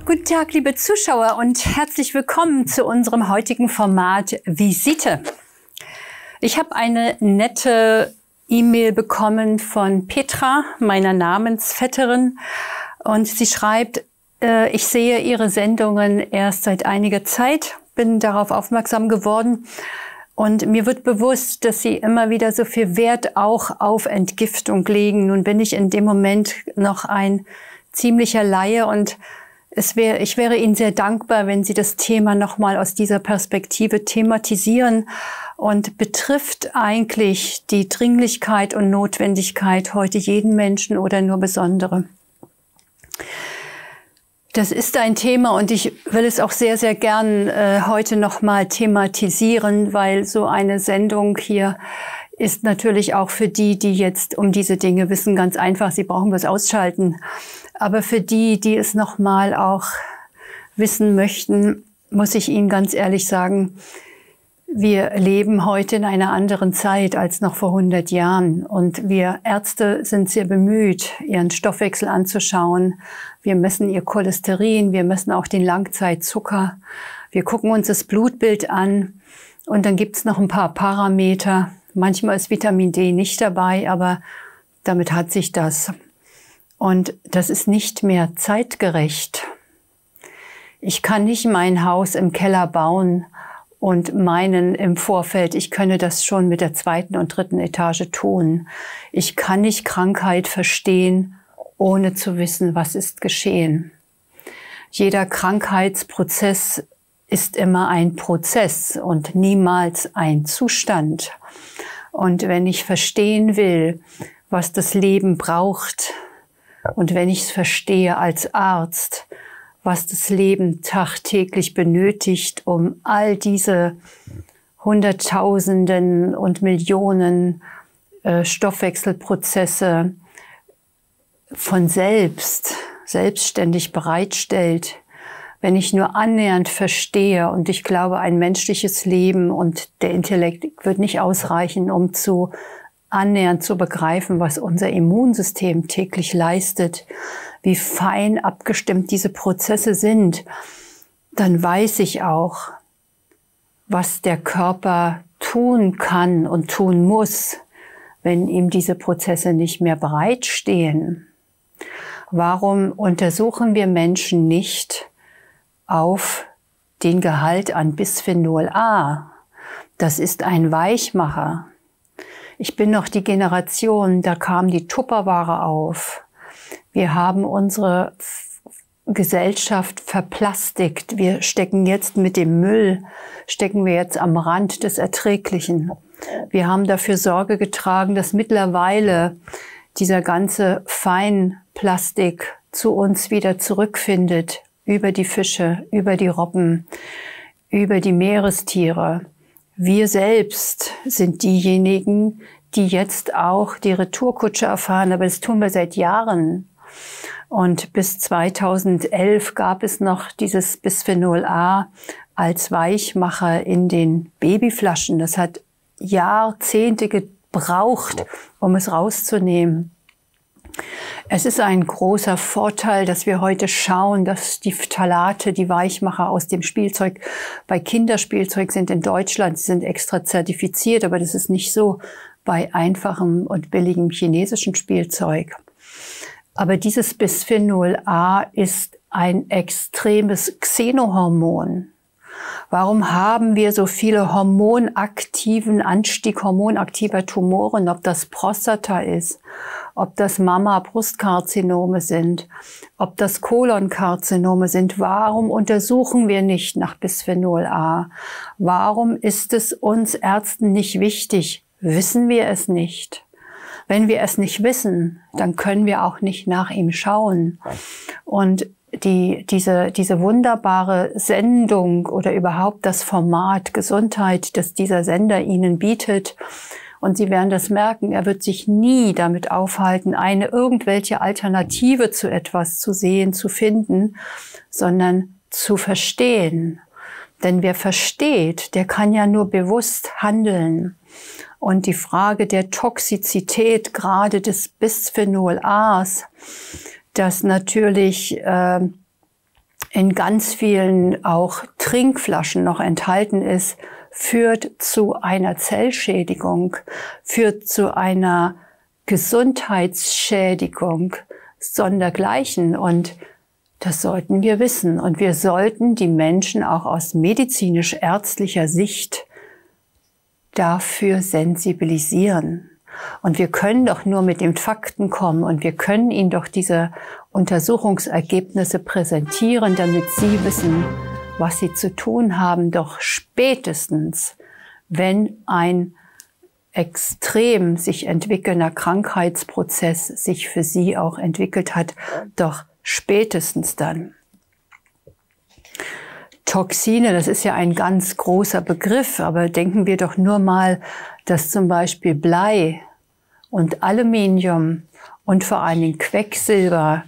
Guten Tag, liebe Zuschauer, und herzlich willkommen zu unserem heutigen Format Visite. Ich habe eine nette E-Mail bekommen von Petra, meiner Namensvetterin, und sie schreibt, ich sehe Ihre Sendungen erst seit einiger Zeit, bin darauf aufmerksam geworden und mir wird bewusst, dass Sie immer wieder so viel Wert auch auf Entgiftung legen. Nun bin ich in dem Moment noch ein ziemlicher Laie und ich wäre Ihnen sehr dankbar, wenn Sie das Thema nochmal aus dieser Perspektive thematisieren und betrifft eigentlich die Dringlichkeit und Notwendigkeit heute jeden Menschen oder nur Besondere. Das ist ein Thema und ich will es auch sehr, sehr gern heute nochmal thematisieren, weil so eine Sendung hier ist natürlich auch für die, die jetzt um diese Dinge wissen, ganz einfach. Sie brauchen bloß ausschalten. Aber für die, die es nochmal auch wissen möchten, muss ich Ihnen ganz ehrlich sagen, wir leben heute in einer anderen Zeit als noch vor 100 Jahren. Und wir Ärzte sind sehr bemüht, ihren Stoffwechsel anzuschauen. Wir messen ihr Cholesterin, wir messen auch den Langzeitzucker. Wir gucken uns das Blutbild an und dann gibt's noch ein paar Parameter. Manchmal ist Vitamin D nicht dabei, aber damit hat sich das. Und das ist nicht mehr zeitgerecht. Ich kann nicht mein Haus im Keller bauen und meinen im Vorfeld, ich könne das schon mit der 2. und 3. Etage tun. Ich kann nicht Krankheit verstehen, ohne zu wissen, was ist geschehen. Jeder Krankheitsprozess ist immer ein Prozess und niemals ein Zustand. Und wenn ich verstehen will, was das Leben braucht, und wenn ich es verstehe als Arzt, was das Leben tagtäglich benötigt, um all diese Hunderttausenden und Millionen Stoffwechselprozesse von selbstständig bereitstellt, wenn ich nur annähernd verstehe, und ich glaube, ein menschliches Leben und der Intellekt wird nicht ausreichen, um annähernd zu begreifen, was unser Immunsystem täglich leistet, wie fein abgestimmt diese Prozesse sind, dann weiß ich auch, was der Körper tun kann und tun muss, wenn ihm diese Prozesse nicht mehr bereitstehen. Warum untersuchen wir Menschen nicht auf den Gehalt an Bisphenol A? Das ist ein Weichmacher. Ich bin noch die Generation, da kam die Tupperware auf. Wir haben unsere Gesellschaft verplastikt. Wir stecken jetzt mit dem Müll, stecken wir jetzt am Rand des Erträglichen. Wir haben dafür Sorge getragen, dass mittlerweile dieser ganze Feinplastik zu uns wieder zurückfindet, über die Fische, über die Robben, über die Meerestiere. Wir selbst sind diejenigen, die jetzt auch die Retourkutsche erfahren, aber das tun wir seit Jahren. Und bis 2011 gab es noch dieses Bisphenol A als Weichmacher in den Babyflaschen. Das hat Jahrzehnte gebraucht, um es rauszunehmen. Es ist ein großer Vorteil, dass wir heute schauen, dass die Phthalate, die Weichmacher aus dem Spielzeug, bei Kinderspielzeug sind in Deutschland, sie sind extra zertifiziert, aber das ist nicht so bei einfachem und billigem chinesischen Spielzeug. Aber dieses Bisphenol A ist ein extremes Xenohormon. Warum haben wir so viele Anstieg hormonaktiver Tumoren, ob das Prostata ist, ob das Mama-Brustkarzinome sind, ob das Kolonkarzinome sind? Warum untersuchen wir nicht nach Bisphenol A? Warum ist es uns Ärzten nicht wichtig? Wissen wir es nicht? Wenn wir es nicht wissen, dann können wir auch nicht nach ihm schauen. Und diese wunderbare Sendung oder überhaupt das Format Gesundheit, das dieser Sender Ihnen bietet, und Sie werden das merken, er wird sich nie damit aufhalten, irgendwelche Alternative zu etwas zu sehen, zu finden, sondern zu verstehen. Denn wer versteht, der kann ja nur bewusst handeln. Und die Frage der Toxizität, gerade des Bisphenol A's, das natürlich in ganz vielen auch Trinkflaschen noch enthalten ist, führt zu einer Zellschädigung, führt zu einer Gesundheitsschädigung sondergleichen. Und das sollten wir wissen. Und wir sollten die Menschen auch aus medizinisch-ärztlicher Sicht dafür sensibilisieren. Und wir können doch nur mit den Fakten kommen und wir können ihnen doch diese Untersuchungsergebnisse präsentieren, damit sie wissen, was sie zu tun haben. Doch spätestens, wenn ein extrem sich entwickelnder Krankheitsprozess sich für sie auch entwickelt hat, doch spätestens dann. Toxine, das ist ja ein ganz großer Begriff, aber denken wir doch nur mal, dass zum Beispiel Blei und Aluminium und vor allen Dingen Quecksilber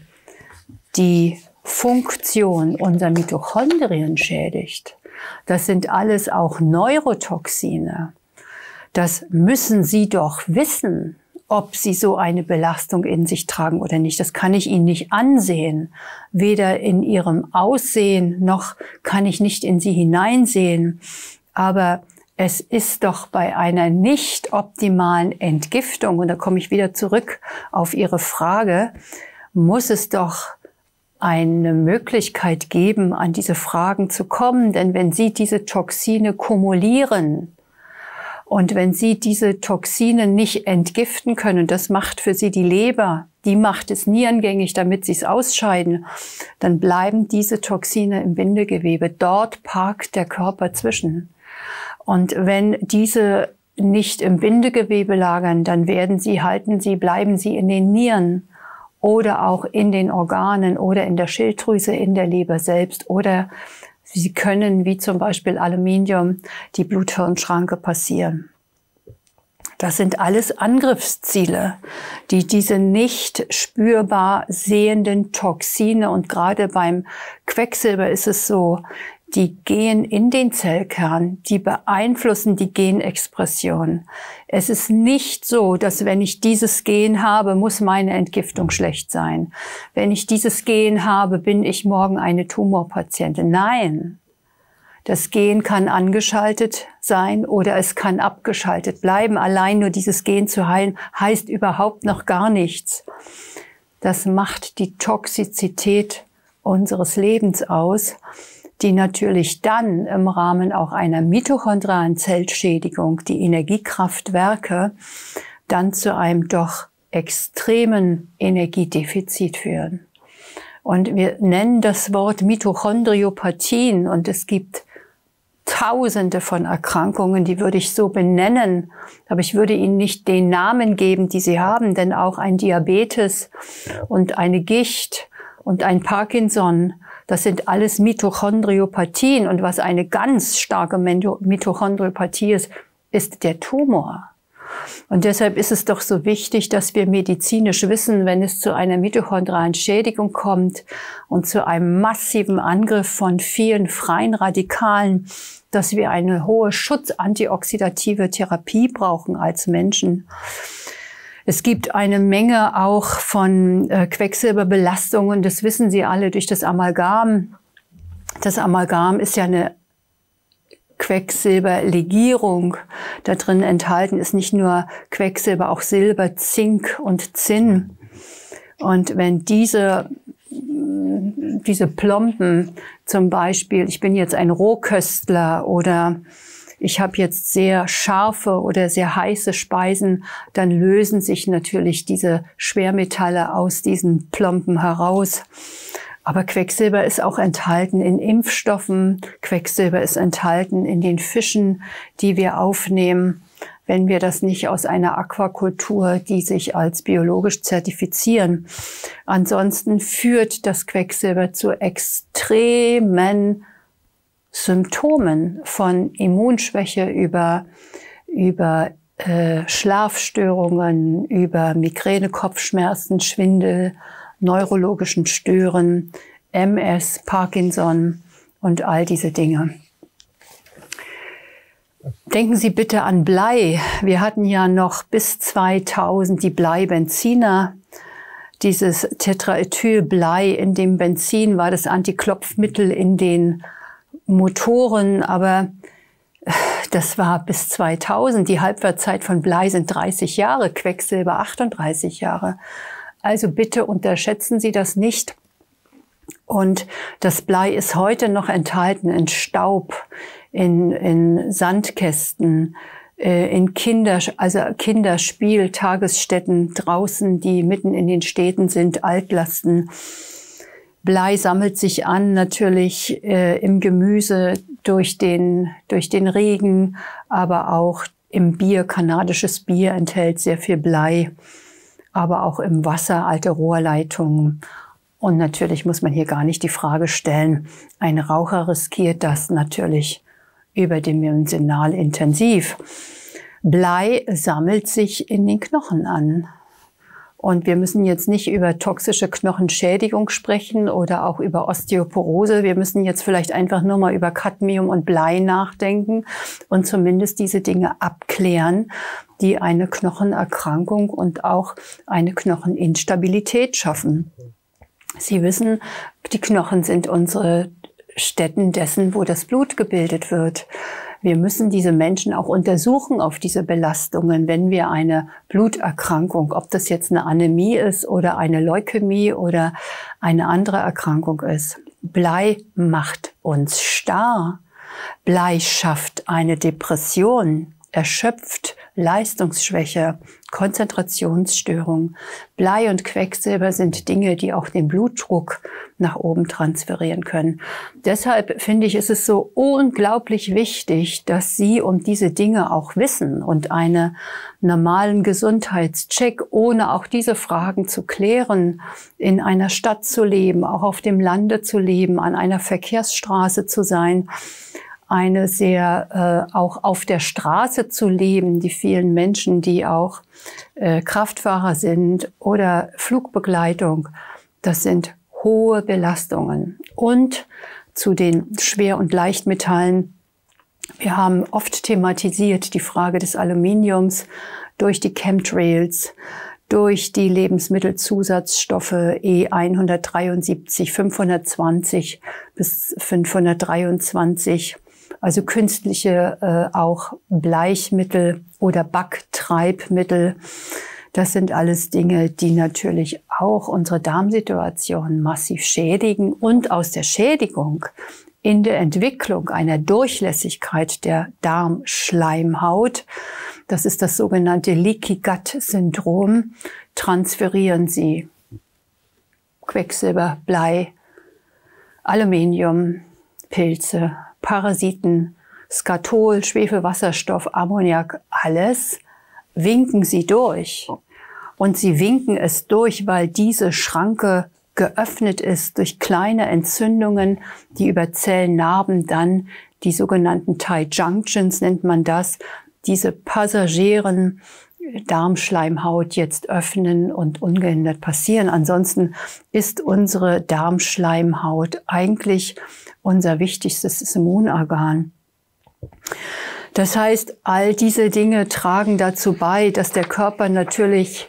die Funktion unserer Mitochondrien schädigt. Das sind alles auch Neurotoxine. Das müssen Sie doch wissen, ob Sie so eine Belastung in sich tragen oder nicht. Das kann ich Ihnen nicht ansehen. Weder in Ihrem Aussehen noch kann ich nicht in Sie hineinsehen. Aber es ist doch bei einer nicht optimalen Entgiftung, und da komme ich wieder zurück auf Ihre Frage, muss es doch eine Möglichkeit geben, an diese Fragen zu kommen. Denn wenn Sie diese Toxine kumulieren und wenn Sie diese Toxine nicht entgiften können, das macht für Sie die Leber, die macht es nierengängig, damit Sie es ausscheiden, dann bleiben diese Toxine im Bindegewebe. Dort parkt der Körper zwischen. Und wenn diese nicht im Bindegewebe lagern, dann bleiben sie in den Nieren oder auch in den Organen oder in der Schilddrüse, in der Leber selbst. Oder sie können, wie zum Beispiel Aluminium, die Blut-Hirn-Schranke passieren. Das sind alles Angriffsziele, die diese nicht spürbar sehenden Toxine, und gerade beim Quecksilber ist es so, die gehen in den Zellkern, die beeinflussen die Genexpression. Es ist nicht so, dass wenn ich dieses Gen habe, muss meine Entgiftung schlecht sein. Wenn ich dieses Gen habe, bin ich morgen eine Tumorpatientin. Nein, das Gen kann angeschaltet sein oder es kann abgeschaltet bleiben. Allein nur dieses Gen zu heilen, heißt überhaupt noch gar nichts. Das macht die Toxizität unseres Lebens aus, die natürlich dann im Rahmen auch einer mitochondrialen Zellschädigung, die Energiekraftwerke, dann zu einem doch extremen Energiedefizit führen. Und wir nennen das Wort Mitochondriopathien, und es gibt Tausende von Erkrankungen, die würde ich so benennen, aber ich würde ihnen nicht den Namen geben, die sie haben, denn auch ein Diabetes und eine Gicht und ein Parkinson, das sind alles Mitochondriopathien. Und was eine ganz starke Mitochondriopathie ist, ist der Tumor. Und deshalb ist es doch so wichtig, dass wir medizinisch wissen, wenn es zu einer mitochondrialen Schädigung kommt und zu einem massiven Angriff von vielen freien Radikalen, dass wir eine hohe schutzantioxidative Therapie brauchen als Menschen. Es gibt eine Menge auch von Quecksilberbelastungen, das wissen Sie alle, durch das Amalgam. Das Amalgam ist ja eine Quecksilberlegierung. Da drin enthalten ist nicht nur Quecksilber, auch Silber, Zink und Zinn. Und wenn diese Plomben zum Beispiel, ich bin jetzt ein Rohköstler oder ich habe jetzt sehr scharfe oder sehr heiße Speisen, dann lösen sich natürlich diese Schwermetalle aus diesen Plomben heraus. Aber Quecksilber ist auch enthalten in Impfstoffen. Quecksilber ist enthalten in den Fischen, die wir aufnehmen, wenn wir das nicht aus einer Aquakultur, die sich als biologisch zertifizieren. Ansonsten führt das Quecksilber zu extremen Symptomen von Immunschwäche über Schlafstörungen, über Migräne, Kopfschmerzen, Schwindel, neurologischen Stören, MS, Parkinson und all diese Dinge. Denken Sie bitte an Blei. Wir hatten ja noch bis 2000 die Bleibenziner. dieses Tetraethylblei in dem Benzin war das Antiklopfmittel in den Motoren, aber das war bis 2000. Die Halbwertszeit von Blei sind 30 Jahre, Quecksilber 38 Jahre. Also bitte unterschätzen Sie das nicht. Und das Blei ist heute noch enthalten in Staub, in Sandkästen, in Kinderspieltagesstätten draußen, die mitten in den Städten sind, Altlasten. Blei sammelt sich an, natürlich im Gemüse durch den Regen, aber auch im Bier. Kanadisches Bier enthält sehr viel Blei, aber auch im Wasser, alte Rohrleitungen. Und natürlich muss man hier gar nicht die Frage stellen, ein Raucher riskiert das natürlich überdimensional intensiv. Blei sammelt sich in den Knochen an. Und wir müssen jetzt nicht über toxische Knochenschädigung sprechen oder auch über Osteoporose. Wir müssen jetzt vielleicht einfach nur mal über Cadmium und Blei nachdenken und zumindest diese Dinge abklären, die eine Knochenerkrankung und auch eine Knocheninstabilität schaffen. Sie wissen, die Knochen sind unsere Stätten dessen, wo das Blut gebildet wird. Wir müssen diese Menschen auch untersuchen auf diese Belastungen, wenn wir eine Bluterkrankung, ob das jetzt eine Anämie ist oder eine Leukämie oder eine andere Erkrankung ist. Blei macht uns starr. Blei schafft eine Depression, erschöpft, Leistungsschwäche, Konzentrationsstörung. Blei und Quecksilber sind Dinge, die auch den Blutdruck nach oben transferieren können. Deshalb finde ich, ist es so unglaublich wichtig, dass Sie um diese Dinge auch wissen und einen normalen Gesundheitscheck, ohne auch diese Fragen zu klären, in einer Stadt zu leben, auch auf dem Lande zu leben, an einer Verkehrsstraße zu sein, auch auf der Straße zu leben, die vielen Menschen, die auch Kraftfahrer sind oder Flugbegleitung, das sind hohe Belastungen. Und zu den Schwer- und Leichtmetallen, wir haben oft thematisiert die Frage des Aluminiums durch die Chemtrails, durch die Lebensmittelzusatzstoffe E173, 520 bis 523, also künstliche auch Bleichmittel oder Backtreibmittel. Das sind alles Dinge, die natürlich auch unsere Darmsituation massiv schädigen und aus der Schädigung in der Entwicklung einer Durchlässigkeit der Darmschleimhaut, das ist das sogenannte Leaky Gut Syndrom, transferieren sie Quecksilber, Blei, Aluminium, Pilze, Parasiten, Skatol, Schwefelwasserstoff, Ammoniak, alles winken sie durch. Und sie winken es durch, weil diese Schranke geöffnet ist durch kleine Entzündungen, die über Zellnarben dann die sogenannten Tight Junctions nennt man das, diese passagieren Darmschleimhaut jetzt öffnen und ungehindert passieren. Ansonsten ist unsere Darmschleimhaut eigentlich unser wichtigstes Immunorgan. Das heißt, all diese Dinge tragen dazu bei, dass der Körper natürlich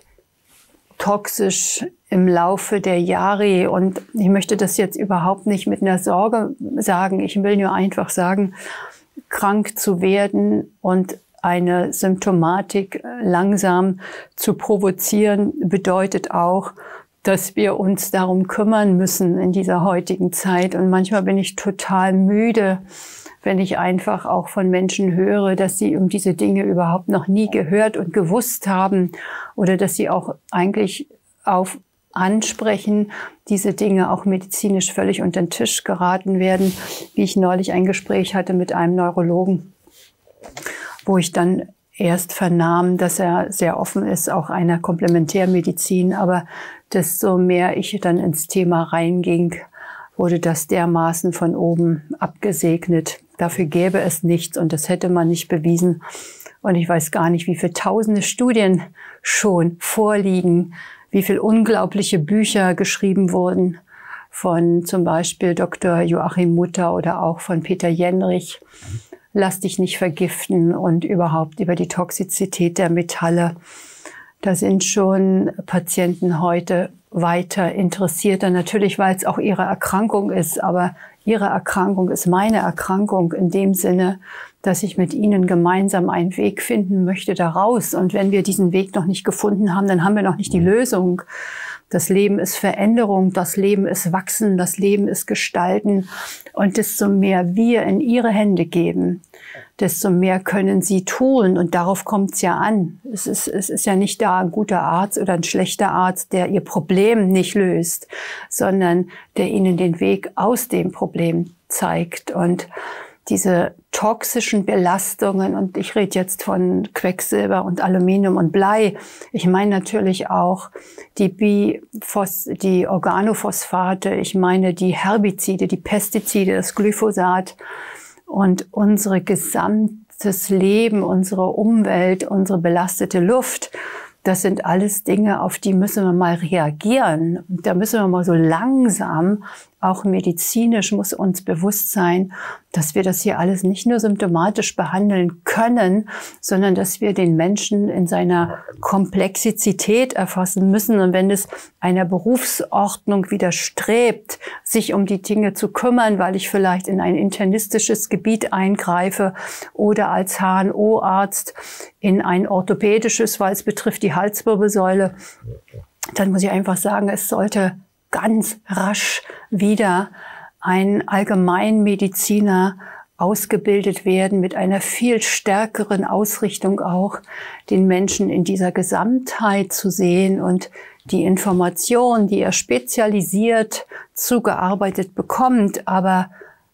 toxisch im Laufe der Jahre, und ich möchte das jetzt überhaupt nicht mit einer Sorge sagen, ich will nur einfach sagen, krank zu werden und eine Symptomatik langsam zu provozieren, bedeutet auch, dass wir uns darum kümmern müssen in dieser heutigen Zeit. Und manchmal bin ich total müde, wenn ich einfach auch von Menschen höre, dass sie um diese Dinge überhaupt noch nie gehört und gewusst haben oder dass sie auch eigentlich auf ansprechen, diese Dinge auch medizinisch völlig unter den Tisch geraten werden. Wie ich neulich ein Gespräch hatte mit einem Neurologen, wo ich dann erst vernahm, dass er sehr offen ist, auch einer Komplementärmedizin. Aber desto mehr ich dann ins Thema reinging, wurde das dermaßen von oben abgesegnet. Dafür gäbe es nichts und das hätte man nicht bewiesen. Und ich weiß gar nicht, wie viele tausende Studien schon vorliegen, wie viele unglaubliche Bücher geschrieben wurden von zum Beispiel Dr. Joachim Mutter oder auch von Peter Jenrich. Lass dich nicht vergiften und überhaupt über die Toxizität der Metalle. Da sind schon Patienten heute weiter interessierter, natürlich, weil es auch ihre Erkrankung ist, aber ihre Erkrankung ist meine Erkrankung in dem Sinne, dass ich mit ihnen gemeinsam einen Weg finden möchte daraus. Und wenn wir diesen Weg noch nicht gefunden haben, dann haben wir noch nicht die Lösung. Das Leben ist Veränderung, das Leben ist Wachsen, das Leben ist Gestalten. Und desto mehr wir in ihre Hände geben, desto mehr können sie tun. Und darauf kommt es ja an. Es ist ja nicht da ein guter Arzt oder ein schlechter Arzt, der ihr Problem nicht löst, sondern der ihnen den Weg aus dem Problem zeigt. Und diese toxischen Belastungen, und ich rede jetzt von Quecksilber und Aluminium und Blei, ich meine natürlich auch die Organophosphate, ich meine die Herbizide, die Pestizide, das Glyphosat und unser gesamtes Leben, unsere Umwelt, unsere belastete Luft. Das sind alles Dinge, auf die müssen wir mal reagieren. Da müssen wir mal so langsam, auch medizinisch muss uns bewusst sein, dass wir das hier alles nicht nur symptomatisch behandeln können, sondern dass wir den Menschen in seiner Komplexität erfassen müssen. Und wenn es einer Berufsordnung widerstrebt, sich um die Dinge zu kümmern, weil ich vielleicht in ein internistisches Gebiet eingreife oder als HNO-Arzt in ein orthopädisches, weil es betrifft die Halswirbelsäule, dann muss ich einfach sagen, es sollte ganz rasch wieder ein Allgemeinmediziner ausgebildet werden mit einer viel stärkeren Ausrichtung auch, den Menschen in dieser Gesamtheit zu sehen und die Information, die er spezialisiert zugearbeitet bekommt, aber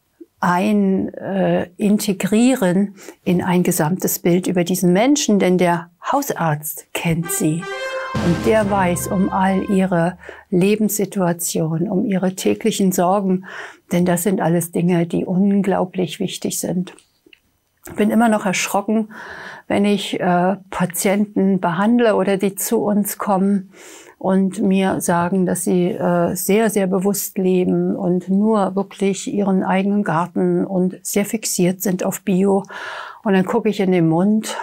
integrieren in ein gesamtes Bild über diesen Menschen, denn der Hausarzt kennt sie. Und der weiß um all ihre Lebenssituationen, um ihre täglichen Sorgen, denn das sind alles Dinge, die unglaublich wichtig sind. Ich bin immer noch erschrocken, wenn ich Patienten behandle oder die zu uns kommen und mir sagen, dass sie sehr, sehr bewusst leben und nur wirklich ihren eigenen Garten und sehr fixiert sind auf Bio. Und dann gucke ich in den Mund.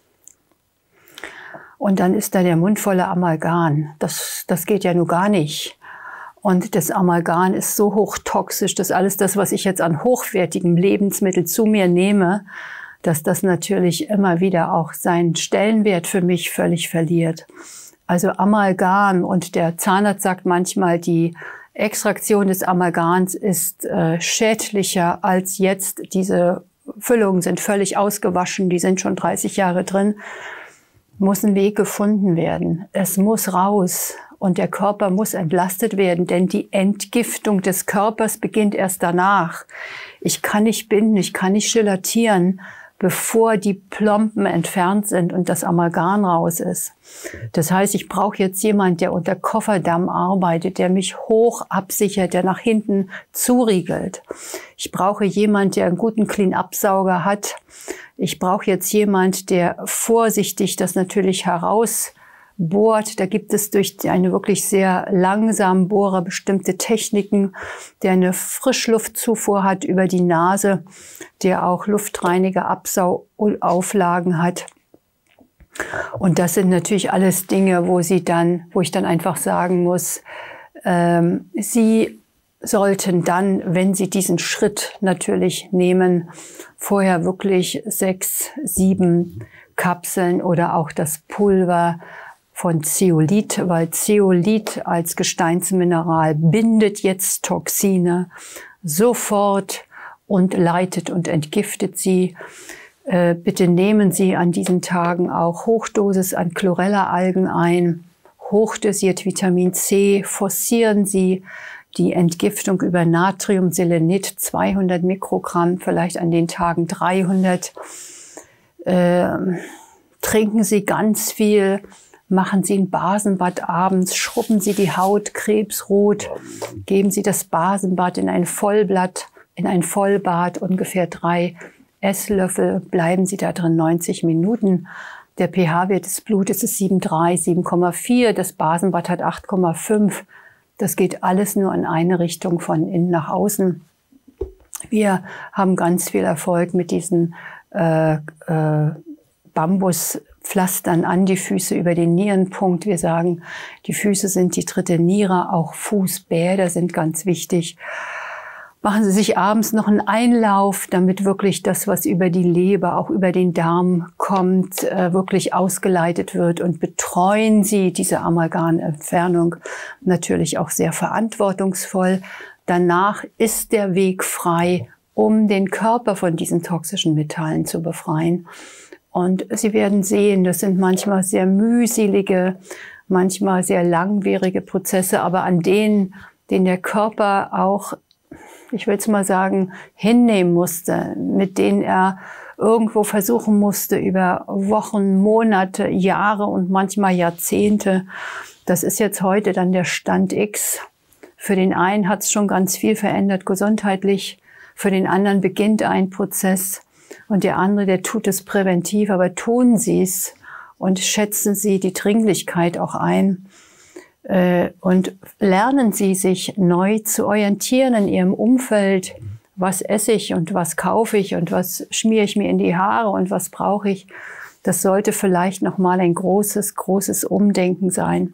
Und dann ist da der Mund voller Amalgam. Das geht ja nur gar nicht. Und das Amalgam ist so hochtoxisch, dass alles das, was ich jetzt an hochwertigem Lebensmittel zu mir nehme, dass das natürlich immer wieder auch seinen Stellenwert für mich völlig verliert. Also Amalgam, und der Zahnarzt sagt manchmal, die Extraktion des Amalgams ist schädlicher als jetzt. Diese Füllungen sind völlig ausgewaschen, die sind schon 30 Jahre drin. Muss ein Weg gefunden werden. Es muss raus und der Körper muss entlastet werden, denn die Entgiftung des Körpers beginnt erst danach. Ich kann nicht binden, ich kann nicht gelatieren, bevor die Plomben entfernt sind und das Amalgam raus ist. Das heißt, ich brauche jetzt jemand, der unter Kofferdamm arbeitet, der mich hoch absichert, der nach hinten zuriegelt. Ich brauche jemand, der einen guten Clean-Up-Sauger hat. Ich brauche jetzt jemand, der vorsichtig das natürlich herausbohrt. Da gibt es durch eine wirklich sehr langsamen Bohrer bestimmte Techniken, der eine Frischluftzufuhr hat über die Nase, der auch luftreiniger Absaugauflagen hat. Und das sind natürlich alles Dinge, wo ich dann einfach sagen muss, Sie sollten dann, wenn Sie diesen Schritt natürlich nehmen, vorher wirklich 6, 7 Kapseln oder auch das Pulver von Zeolit, weil Zeolit als Gesteinsmineral bindet jetzt Toxine sofort und leitet und entgiftet sie. Bitte nehmen Sie an diesen Tagen auch Hochdosis an Chlorella-Algen ein, hochdosiert Vitamin C, forcieren Sie die Entgiftung über Natriumselenit, 200 Mikrogramm, vielleicht an den Tagen 300. Trinken Sie ganz viel, machen Sie ein Basenbad abends, schrubben Sie die Haut krebsrot, geben Sie das Basenbad in ein Vollbad, ungefähr 3 Esslöffel, bleiben Sie da drin 90 Minuten. Der pH-Wert des Blutes ist 7,3, 7,4, das Basenbad hat 8,5. Das geht alles nur in eine Richtung, von innen nach außen. Wir haben ganz viel Erfolg mit diesen Bambus pflastern an die Füße über den Nierenpunkt. Wir sagen, die Füße sind die dritte Niere, auch Fußbäder sind ganz wichtig. Machen Sie sich abends noch einen Einlauf, damit wirklich das, was über die Leber, auch über den Darm kommt, wirklich ausgeleitet wird. Und betreuen Sie diese Amalgamentfernung natürlich auch sehr verantwortungsvoll. Danach ist der Weg frei, um den Körper von diesen toxischen Metallen zu befreien. Und Sie werden sehen, das sind manchmal sehr mühselige, manchmal sehr langwierige Prozesse, aber an denen, den der Körper auch, ich will es mal sagen, hinnehmen musste, mit denen er irgendwo versuchen musste, über Wochen, Monate, Jahre und manchmal Jahrzehnte. Das ist jetzt heute dann der Stand X. Für den einen hat es schon ganz viel verändert gesundheitlich, für den anderen beginnt ein Prozess und der andere, der tut es präventiv, aber tun Sie es und schätzen Sie die Dringlichkeit auch ein. Und lernen Sie, sich neu zu orientieren in Ihrem Umfeld. Was esse ich und was kaufe ich und was schmiere ich mir in die Haare und was brauche ich? Das sollte vielleicht nochmal ein großes, großes Umdenken sein.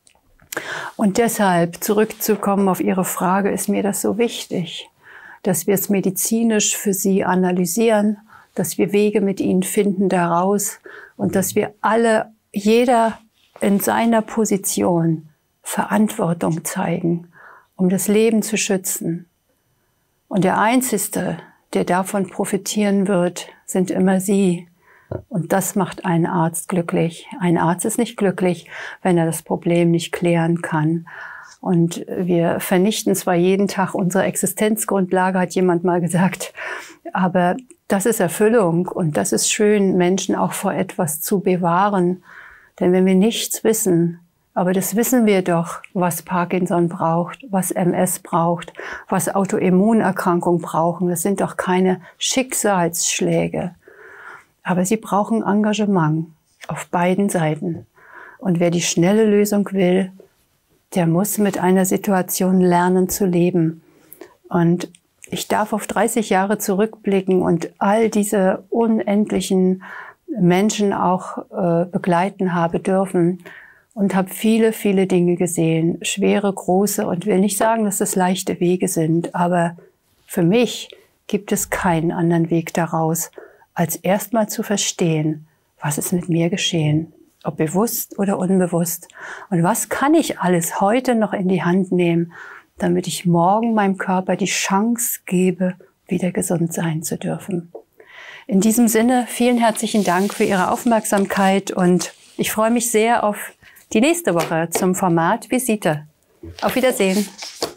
Und deshalb, zurückzukommen auf Ihre Frage, ist mir das so wichtig, dass wir es medizinisch für Sie analysieren, dass wir Wege mit Ihnen finden daraus und dass wir alle, jeder in seiner Position, Verantwortung zeigen, um das Leben zu schützen. Und der Einzige, der davon profitieren wird, sind immer Sie. Und das macht einen Arzt glücklich. Ein Arzt ist nicht glücklich, wenn er das Problem nicht klären kann. Und wir vernichten zwar jeden Tag unsere Existenzgrundlage, hat jemand mal gesagt, aber das ist Erfüllung und das ist schön, Menschen auch vor etwas zu bewahren. Denn wenn wir nichts wissen, aber das wissen wir doch, was Parkinson braucht, was MS braucht, was Autoimmunerkrankungen brauchen. Das sind doch keine Schicksalsschläge. Aber sie brauchen Engagement auf beiden Seiten. Und wer die schnelle Lösung will, der muss mit einer Situation lernen zu leben. Und ich darf auf 30 Jahre zurückblicken und all diese unendlichen Menschen auch begleiten habe dürfen. Und habe viele, viele Dinge gesehen, schwere, große und will nicht sagen, dass das leichte Wege sind, aber für mich gibt es keinen anderen Weg daraus, als erstmal zu verstehen, was ist mit mir geschehen, ob bewusst oder unbewusst und was kann ich alles heute noch in die Hand nehmen, damit ich morgen meinem Körper die Chance gebe, wieder gesund sein zu dürfen. In diesem Sinne, vielen herzlichen Dank für Ihre Aufmerksamkeit und ich freue mich sehr auf die nächste Woche zum Format Visite. Auf Wiedersehen.